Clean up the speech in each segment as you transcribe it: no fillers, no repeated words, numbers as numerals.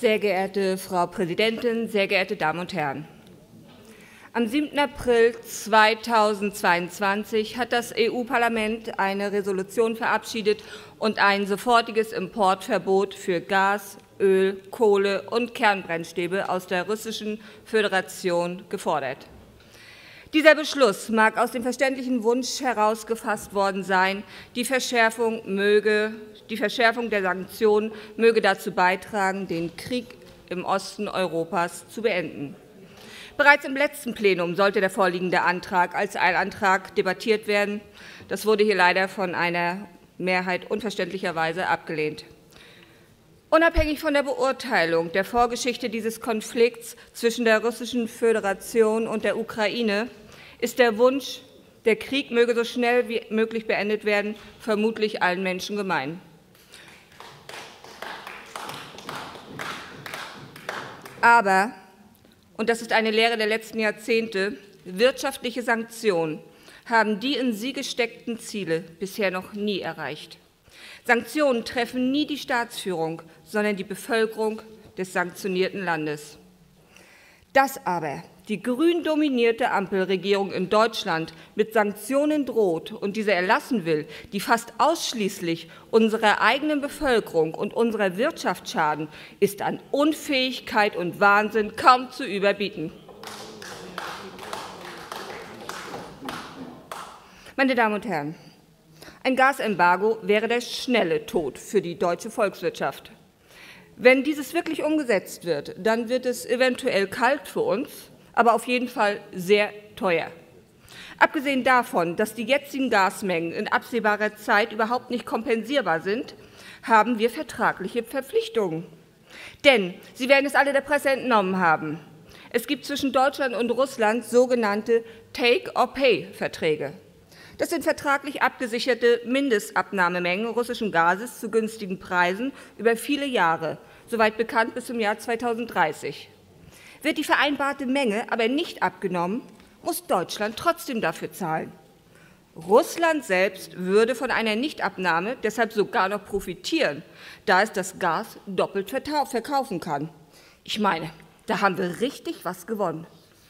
Sehr geehrte Frau Präsidentin, sehr geehrte Damen und Herren! Am 7. April 2022 hat das EU-Parlament eine Resolution verabschiedet und ein sofortiges Importverbot für Gas, Öl, Kohle und Kernbrennstäbe aus der Russischen Föderation gefordert. Dieser Beschluss mag aus dem verständlichen Wunsch heraus gefasst worden sein, die Verschärfung der Sanktionen möge dazu beitragen, den Krieg im Osten Europas zu beenden. Bereits im letzten Plenum sollte der vorliegende Antrag als Eilantrag debattiert werden. Das wurde hier leider von einer Mehrheit unverständlicherweise abgelehnt. Unabhängig von der Beurteilung der Vorgeschichte dieses Konflikts zwischen der Russischen Föderation und der Ukraine ist der Wunsch, der Krieg möge so schnell wie möglich beendet werden, vermutlich allen Menschen gemein. Aber, und das ist eine Lehre der letzten Jahrzehnte, wirtschaftliche Sanktionen haben die in sie gesteckten Ziele bisher noch nie erreicht. Sanktionen treffen nie die Staatsführung, sondern die Bevölkerung des sanktionierten Landes. Dass aber die grün dominierte Ampelregierung in Deutschland mit Sanktionen droht und diese erlassen will, die fast ausschließlich unserer eigenen Bevölkerung und unserer Wirtschaft schaden, ist an Unfähigkeit und Wahnsinn kaum zu überbieten. Meine Damen und Herren, ein Gasembargo wäre der schnelle Tod für die deutsche Volkswirtschaft. Wenn dieses wirklich umgesetzt wird, dann wird es eventuell kalt für uns, aber auf jeden Fall sehr teuer. Abgesehen davon, dass die jetzigen Gasmengen in absehbarer Zeit überhaupt nicht kompensierbar sind, haben wir vertragliche Verpflichtungen. Denn, Sie werden es alle der Presse entnommen haben, es gibt zwischen Deutschland und Russland sogenannte Take-or-Pay-Verträge. Das sind vertraglich abgesicherte Mindestabnahmemengen russischen Gases zu günstigen Preisen über viele Jahre, soweit bekannt bis zum Jahr 2030. Wird die vereinbarte Menge aber nicht abgenommen, muss Deutschland trotzdem dafür zahlen. Russland selbst würde von einer Nichtabnahme deshalb sogar noch profitieren, da es das Gas doppelt verkaufen kann. Ich meine, da haben wir richtig was gewonnen.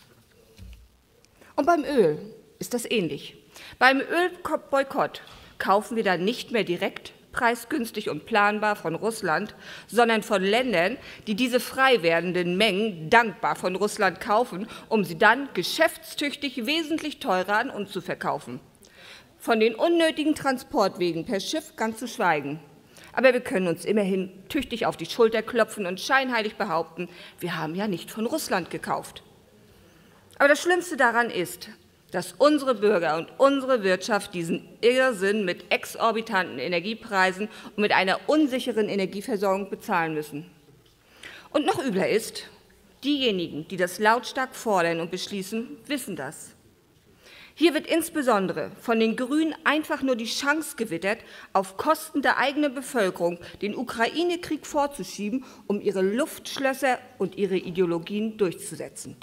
Und beim Öl ist das ähnlich. Beim Ölboykott kaufen wir dann nicht mehr direkt preisgünstig und planbar von Russland, sondern von Ländern, die diese frei werdenden Mengen dankbar von Russland kaufen, um sie dann geschäftstüchtig wesentlich teurer an uns zu verkaufen. Von den unnötigen Transportwegen per Schiff ganz zu schweigen. Aber wir können uns immerhin tüchtig auf die Schulter klopfen und scheinheilig behaupten, wir haben ja nicht von Russland gekauft. Aber das Schlimmste daran ist, dass unsere Bürger und unsere Wirtschaft diesen Irrsinn mit exorbitanten Energiepreisen und mit einer unsicheren Energieversorgung bezahlen müssen. Und noch übler ist, diejenigen, die das lautstark fordern und beschließen, wissen das. Hier wird insbesondere von den Grünen einfach nur die Chance gewittert, auf Kosten der eigenen Bevölkerung den Ukraine-Krieg vorzuschieben, um ihre Luftschlösser und ihre Ideologien durchzusetzen.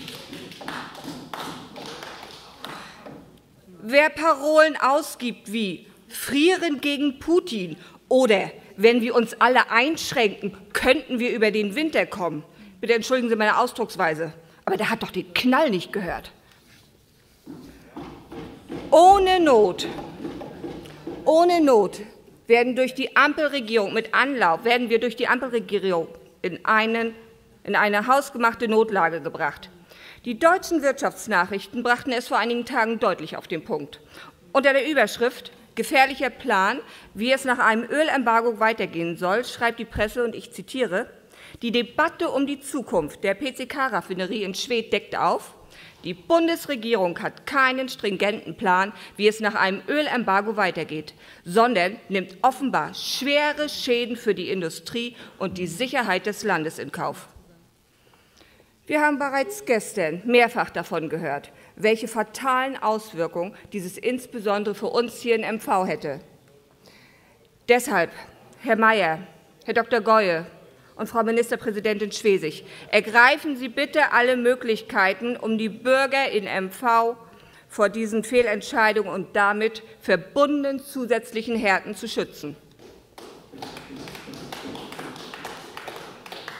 Wer Parolen ausgibt wie „Frieren gegen Putin“ oder „Wenn wir uns alle einschränken, könnten wir über den Winter kommen“, bitte entschuldigen Sie meine Ausdrucksweise, aber der hat doch den Knall nicht gehört. Ohne Not werden wir durch die Ampelregierung in eine hausgemachte Notlage gebracht. Die deutschen Wirtschaftsnachrichten brachten es vor einigen Tagen deutlich auf den Punkt. Unter der Überschrift »Gefährlicher Plan, wie es nach einem Ölembargo weitergehen soll«, schreibt die Presse, und ich zitiere, »Die Debatte um die Zukunft der PCK-Raffinerie in Schwedt deckt auf, die Bundesregierung hat keinen stringenten Plan, wie es nach einem Ölembargo weitergeht, sondern nimmt offenbar schwere Schäden für die Industrie und die Sicherheit des Landes in Kauf.« Wir haben bereits gestern mehrfach davon gehört, welche fatalen Auswirkungen dieses insbesondere für uns hier in MV hätte. Deshalb, Herr Mayer, Herr Dr. Geue und Frau Ministerpräsidentin Schwesig, ergreifen Sie bitte alle Möglichkeiten, um die Bürger in MV vor diesen Fehlentscheidungen und damit verbundenen zusätzlichen Härten zu schützen.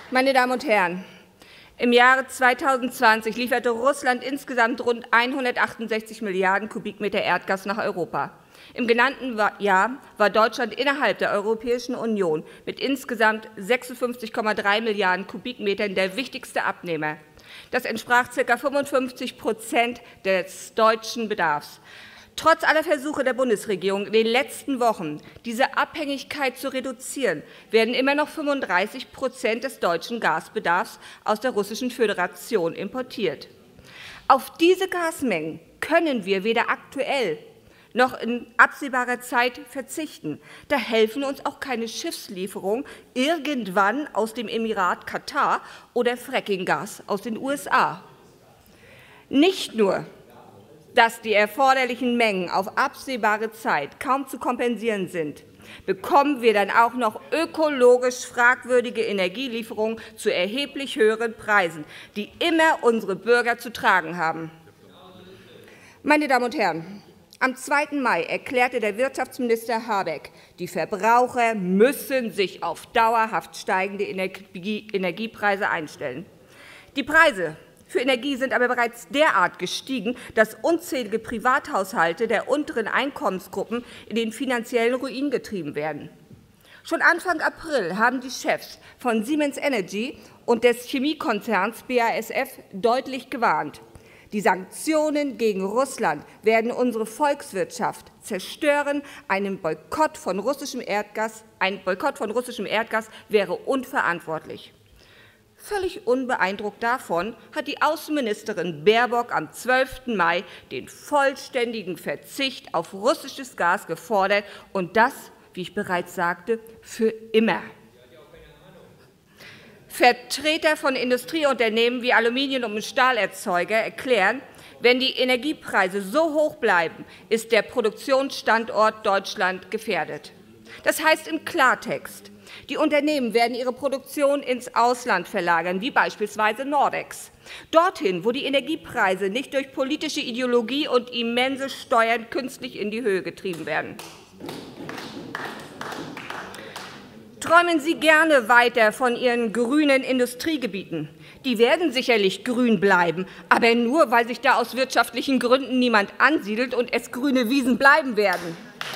Meine Damen und Herren, im Jahre 2020 lieferte Russland insgesamt rund 168 Milliarden Kubikmeter Erdgas nach Europa. Im genannten Jahr war Deutschland innerhalb der Europäischen Union mit insgesamt 56,3 Milliarden Kubikmetern der wichtigste Abnehmer. Das entsprach ca. 55% des deutschen Bedarfs. Trotz aller Versuche der Bundesregierung in den letzten Wochen, diese Abhängigkeit zu reduzieren, werden immer noch 35% des deutschen Gasbedarfs aus der Russischen Föderation importiert. Auf diese Gasmengen können wir weder aktuell noch in absehbarer Zeit verzichten. Da helfen uns auch keine Schiffslieferungen irgendwann aus dem Emirat Katar oder Frackinggas aus den USA. Nicht nur, dass die erforderlichen Mengen auf absehbare Zeit kaum zu kompensieren sind, bekommen wir dann auch noch ökologisch fragwürdige Energielieferungen zu erheblich höheren Preisen, die immer unsere Bürger zu tragen haben. Meine Damen und Herren, am 2. Mai erklärte der Wirtschaftsminister Habeck, die Verbraucher müssen sich auf dauerhaft steigende Energiepreise einstellen. Die Preise für Energie sind aber bereits derart gestiegen, dass unzählige Privathaushalte der unteren Einkommensgruppen in den finanziellen Ruin getrieben werden. Schon Anfang April haben die Chefs von Siemens Energy und des Chemiekonzerns BASF deutlich gewarnt. Die Sanktionen gegen Russland werden unsere Volkswirtschaft zerstören. Ein Boykott von russischem Erdgas wäre unverantwortlich. Völlig unbeeindruckt davon hat die Außenministerin Baerbock am 12. Mai den vollständigen Verzicht auf russisches Gas gefordert, und das, wie ich bereits sagte, für immer. Vertreter von Industrieunternehmen wie Aluminium- und Stahlerzeuger erklären, wenn die Energiepreise so hoch bleiben, ist der Produktionsstandort Deutschland gefährdet. Das heißt im Klartext, die Unternehmen werden ihre Produktion ins Ausland verlagern, wie beispielsweise Nordex. Dorthin, wo die Energiepreise nicht durch politische Ideologie und immense Steuern künstlich in die Höhe getrieben werden. Träumen Sie gerne weiter von Ihren grünen Industriegebieten. Die werden sicherlich grün bleiben, aber nur, weil sich da aus wirtschaftlichen Gründen niemand ansiedelt und es grüne Wiesen bleiben werden.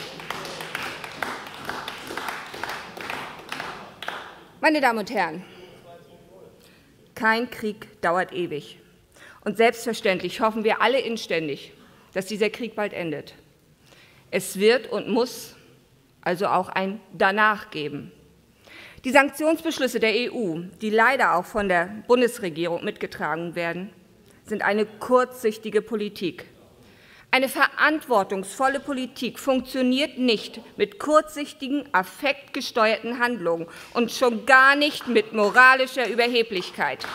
Meine Damen und Herren, kein Krieg dauert ewig. Und selbstverständlich hoffen wir alle inständig, dass dieser Krieg bald endet. Es wird und muss also auch ein Danach geben. Die Sanktionsbeschlüsse der EU, die leider auch von der Bundesregierung mitgetragen werden, sind eine kurzsichtige Politik. Eine verantwortungsvolle Politik funktioniert nicht mit kurzsichtigen, affektgesteuerten Handlungen und schon gar nicht mit moralischer Überheblichkeit.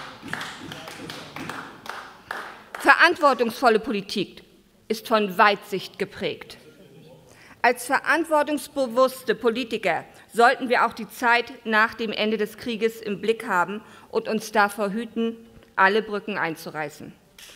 Verantwortungsvolle Politik ist von Weitsicht geprägt. Als verantwortungsbewusste Politiker sollten wir auch die Zeit nach dem Ende des Krieges im Blick haben und uns davor hüten, alle Brücken einzureißen.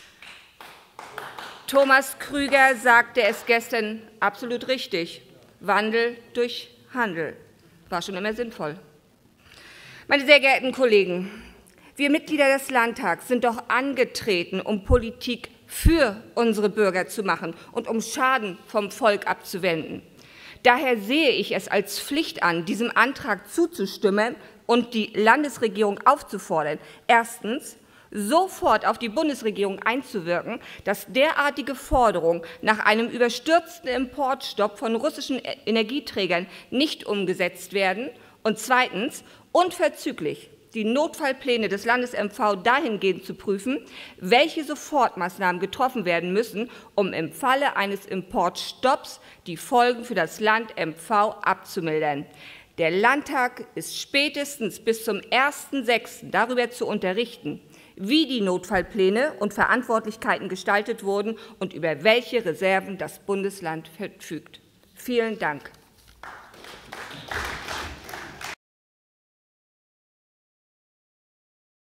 Thomas Krüger sagte es gestern absolut richtig: Wandel durch Handel. War schon immer sinnvoll. Meine sehr geehrten Kollegen, wir Mitglieder des Landtags sind doch angetreten, um Politik für unsere Bürger zu machen und um Schaden vom Volk abzuwenden. Daher sehe ich es als Pflicht an, diesem Antrag zuzustimmen und die Landesregierung aufzufordern, erstens sofort auf die Bundesregierung einzuwirken, dass derartige Forderungen nach einem überstürzten Importstopp von russischen Energieträgern nicht umgesetzt werden, und zweitens unverzüglich die Notfallpläne des Landes-MV dahingehend zu prüfen, welche Sofortmaßnahmen getroffen werden müssen, um im Falle eines Importstopps die Folgen für das Land-MV abzumildern. Der Landtag ist spätestens bis zum 1.6. darüber zu unterrichten, wie die Notfallpläne und Verantwortlichkeiten gestaltet wurden und über welche Reserven das Bundesland verfügt. Vielen Dank.